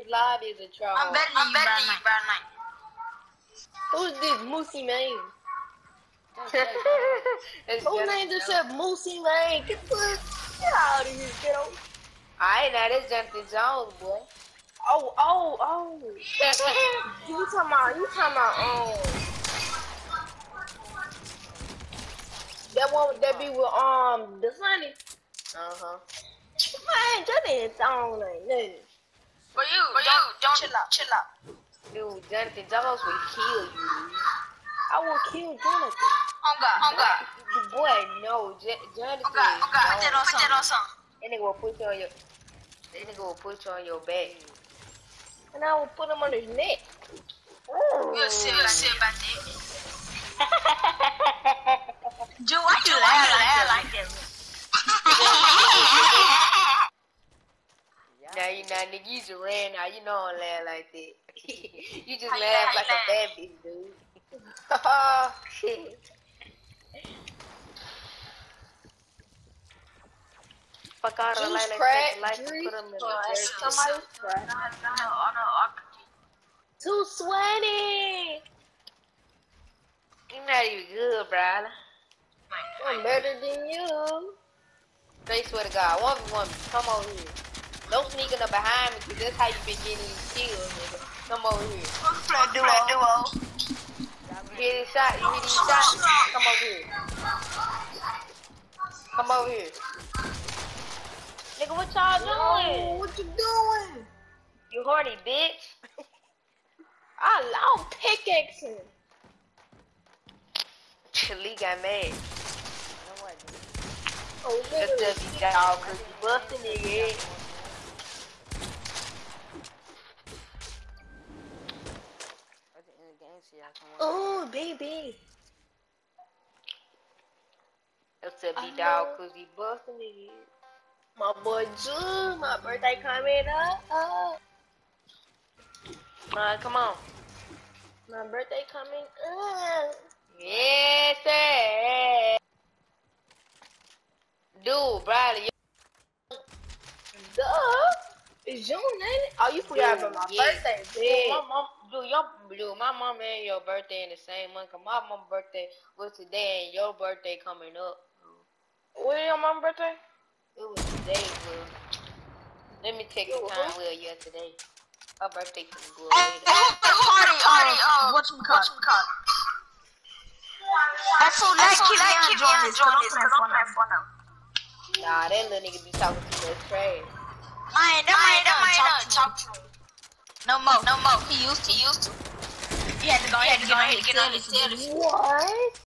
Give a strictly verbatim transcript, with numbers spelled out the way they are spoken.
lobby is a troll. I'm better than I'm you, better than you, Brian Knight. Who's this Moosey man? Who named himself Moosey man? Get the get out of here, kiddo. Alright, now this Jonathan Jones, boy. Oh, oh, oh. you talking about, you talking about, um, that one that be with, um, the Sunny. Uh-huh. Man, that ain't sound like nothing. For you, for you, don't chill out, chill out. Dude, Jonathan Jones will kill you. I will kill Jonathan. Oh God, oh God. The boy, no, J Jonathan. Oh God, oh God. Put that on something. Put that on something. That nigga will put you on your, that nigga will put you on your back. And I will put him on his neck. We'll see, we'll see about that. Joe, why you laugh like that? Now you now nigga, you just ran now, you know I don't laugh like that. You just laugh like a bad bitch, dude. Oh shit. Fuck out of the light like that, put them in the dirt. Somebody's crack. No, no, no. Too sweaty. You're not even good, brother. I'm better than you. They swear to God, one v one me. Come over here. Don't sneak up behind me, cause that's how you been getting these kills, nigga. Come over here. Play duo, duo. You hear this shot? You hear these shots? Come over here. Come over here. Nigga, what y'all doing? What you doing? You horny, bitch. I love pickaxing. Lee got mad. Oh, that's just you dog, cause you bustin' nigga. Oh, baby. That's a B dog, cause he bustin' nigga. My boy June, my birthday coming up. Oh. Man, come on. My birthday coming up. Yes, sir. Dude, Bradley. Duh. It's June, ain't it? Oh, you forgot about my yeah. birthday, dude. My mom, dude, your, dude, my mom and your birthday in the same month. Cause my mom's birthday was today, and your birthday coming up. When your mom's birthday? It was today, bro. Let me check the time. Well, yeah, today. Her birthday coming good. Hey, party, party, uh, what's my call? That's so let's keep me enjoying this. Cause I'm playing for now. Nah, that little nigga be talking too much trash. I ain't, that man, that man talk to me. No more, no more. He used to, he used to. He had to go ahead and get on here to get on this. What?